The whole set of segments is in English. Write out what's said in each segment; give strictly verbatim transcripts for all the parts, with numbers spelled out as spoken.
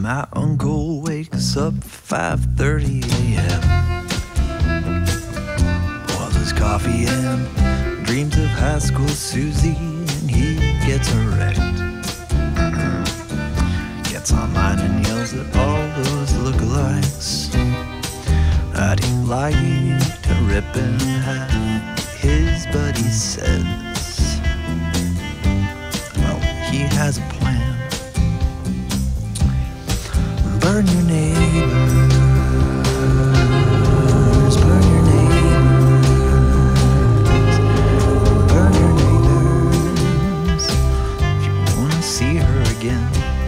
My uncle wakes up five thirty a m Boils his coffee and dreams of high school Susie, and he gets erect. Gets online and yells at all those lookalikes that he'd like to rip in half. His buddy says, well, he has a plan. Burn your neighbors, burn your neighbors, burn your neighbors, if you wanna see her again.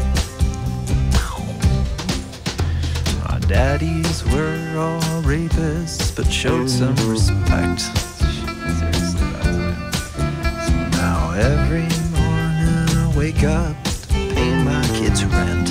Our daddies were all rapists, but showed some respect. Seriously, that's it. So now every morning I wake up to pay my kids' rent.